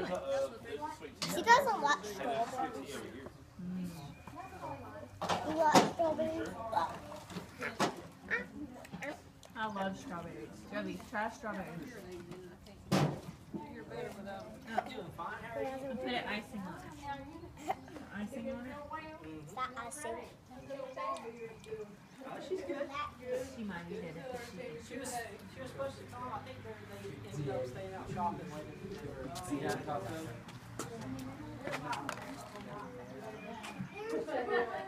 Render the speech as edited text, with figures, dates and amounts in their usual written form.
She doesn't like strawberries. You like strawberries? I love strawberries. Joey, try strawberries. Put it icing on it. Icing on it? Is that icing? She's good. She might eat it if she She was supposed to come. I think they ended up staying out shopping later. Yeah,